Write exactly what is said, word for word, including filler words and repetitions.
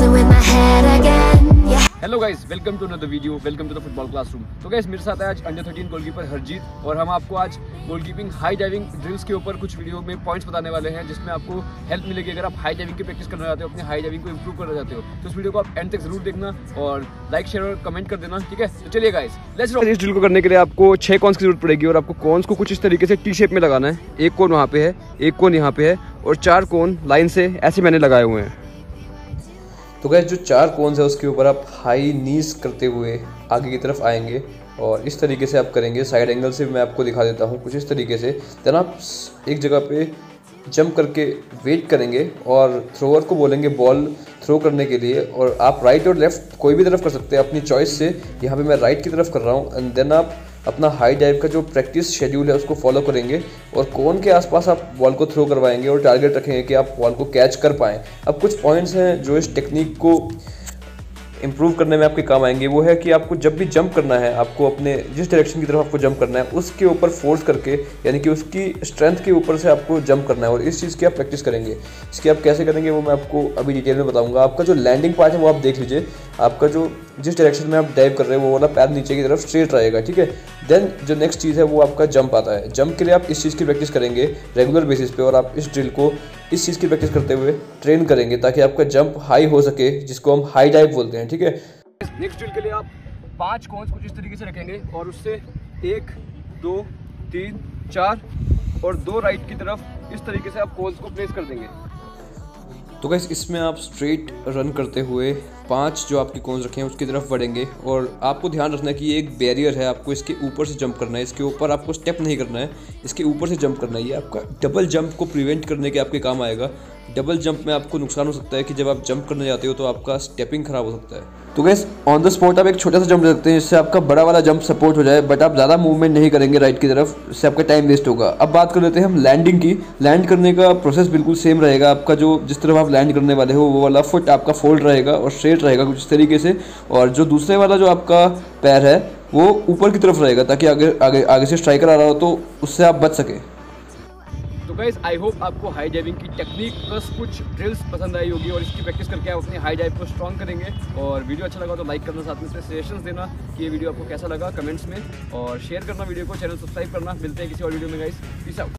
messing with my head again. Yeah. Hello guys, welcome to another video, welcome to the football classroom. तो guys मेरे साथ है आज under thirteen goalkeeper Harjeet और हम आपको आज गोलकीपिंग हाई डाइविंग ड्रिल्स के ऊपर कुछ वीडियो में पॉइंट्स बताने वाले हैं, जिसमें आपको हेल्प मिलेगी अगर आप हाई डाइविंग की प्रैक्टिस करना चाहते हो, अपनी हाई डाइविंग को इंप्रूव करना चाहते हो। तो इस वीडियो को आप एंड तक जरूर देखना और लाइक शेयर और कमेंट कर देना, ठीक है। तो चलिए गाइस लेट्स रॉक। इस ड्रिल को करने के लिए आपको छह कॉन्स की जरूरत पड़ेगी और आपको कॉन्स को कुछ इस तरीके से टी शेप में लगाना है। एक कोन वहाँ पे है, एक कोन यहाँ पे है और चार कोन लाइन से ऐसे मैंने लगाए हुए हैं। तो गाइस जो चार कोन्स है उसके ऊपर आप हाई नीज करते हुए आगे की तरफ आएंगे और इस तरीके से आप करेंगे। साइड एंगल से मैं आपको दिखा देता हूँ कुछ इस तरीके से। देन आप एक जगह पे जंप करके वेट करेंगे और थ्रोअर को बोलेंगे बॉल थ्रो करने के लिए, और आप राइट और लेफ्ट कोई भी तरफ कर सकते हैं अपनी चॉइस से। यहाँ पे मैं राइट की तरफ कर रहा हूँ एंड देन आप अपना हाई डाइव का जो प्रैक्टिस शेड्यूल है उसको फॉलो करेंगे और कोन के आसपास आप बॉल को थ्रो करवाएंगे और टारगेट रखेंगे कि आप बॉल को कैच कर पाएँ। अब कुछ पॉइंट्स हैं जो इस टेक्निक को इम्प्रूव करने में आपके काम आएंगे। वो है कि आपको जब भी जंप करना है, आपको अपने जिस डायरेक्शन की तरफ आपको जंप करना है उसके ऊपर फोर्स करके, यानी कि उसकी स्ट्रेंथ के ऊपर से आपको जंप करना है और इस चीज़ की आप प्रैक्टिस करेंगे। इसकी आप कैसे करेंगे वो मैं आपको अभी डिटेल में बताऊंगा। आपका जो लैंडिंग पार्ट है वो आप देख लीजिए। आपका जो जिस डायरेक्शन में आप डाइव कर रहे हो वो वाला पैर नीचे की तरफ स्ट्रेट रहेगा, ठीक है। देन जो नेक्स्ट चीज़ है वो आपका जंप आता है। जंप के लिए आप इस चीज़ की प्रैक्टिस करेंगे रेगुलर बेसिस पे और आप इस ड्रिल को इस चीज़ की प्रैक्टिस करते हुए ट्रेन करेंगे ताकि आपका जंप हाई हो सके, जिसको हम हाई डाइव बोलते हैं, ठीक है। नेक्स्ट ड्रिल के लिए आप पांच कोन्स कुछ इस तरीके से रखेंगे और उससे एक दो तीन चार और दो राइट की तरफ इस तरीके से आप कोन्स को प्लेस कर देंगे। तो गाइस इसमें आप स्ट्रेट रन करते हुए पांच जो आपके कोन्स रखे हैं उसकी तरफ बढ़ेंगे और आपको ध्यान रखना है कि ये एक बैरियर है, आपको इसके ऊपर से जंप करना है। इसके ऊपर आपको स्टेप नहीं करना है, इसके ऊपर से जंप करना है। ये आपका डबल जंप को प्रिवेंट करने के आपके काम आएगा। डबल जंप में आपको नुकसान हो सकता है कि जब आप जंप करने जाते हो तो आपका स्टेपिंग खराब हो सकता है। तो गाइस ऑन द स्पॉट आप एक छोटा सा जंप ले सकते हैं जिससे आपका बड़ा वाला जंप सपोर्ट हो जाए, बट आप ज़्यादा मूवमेंट नहीं करेंगे राइट की तरफ, इससे आपका टाइम वेस्ट होगा। अब बात कर लेते हैं हम लैंडिंग की। लैंड करने का प्रोसेस बिल्कुल सेम रहेगा। आपका जो जिस तरफ आप लैंड करने वाले हो वो वाला फुट आपका फोल्ड रहेगा और स्ट्रेट रहेगा कुछ इस तरीके से, और जो दूसरे वाला जो आपका पैर है वो ऊपर की तरफ रहेगा ताकि आगे आगे आगे से स्ट्राइकर आ रहा हो तो उससे आप बच सके। तो गाइस आई होप आपको हाई डाइविंग की टेक्निक प्लस कुछ ड्रिल्स पसंद आई होगी और इसकी प्रैक्टिस करके आप अपनी हाई डाइव को स्ट्रॉन्ग करेंगे। और वीडियो अच्छा लगा तो लाइक करना, साथ में सजेशंस देना कि ये वीडियो आपको कैसा लगा कमेंट्स में, और शेयर करना वीडियो को, चैनल सब्सक्राइब करना। मिलते हैं किसी और वीडियो में गाइस, पीस आउट।